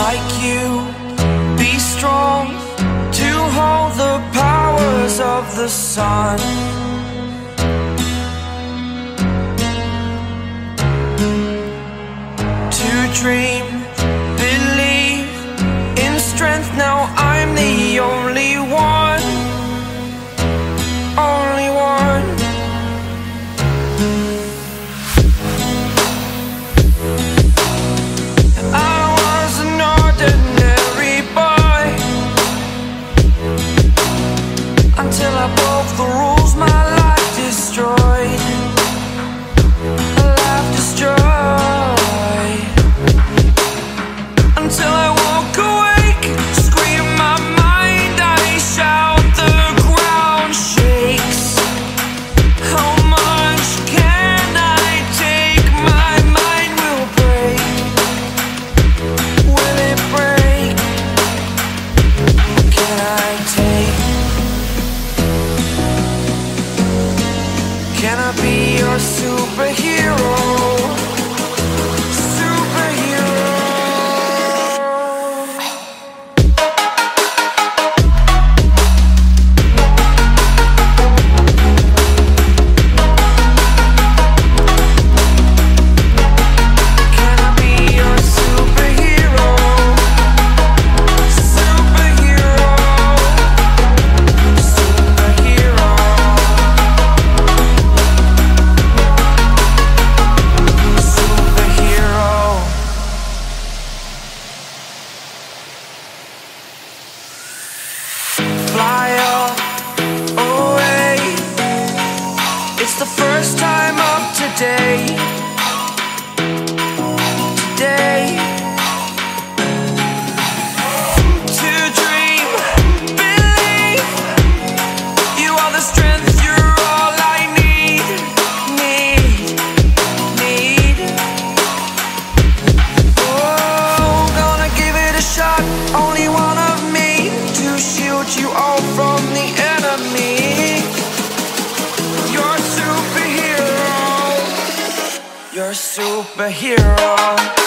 like you, be strong to hold the powers of the sun. To dream, believe in strength. Now I'm the only one, only one. I was an ordinary boy until I broke the rules, my life destroyed, a life destroyed. Until I woke awake, scream my mind, I shout, the ground shakes. How much can I take? My mind will break. Will it break? Can I take? Can I be your superhero? Fly away. It's the first time of today. Today. To dream, believe. You are the strength, you're all I need. Need. Oh, gonna give it a shot. Only one of me to shield you all from the enemy. You're a superhero. You're a superhero.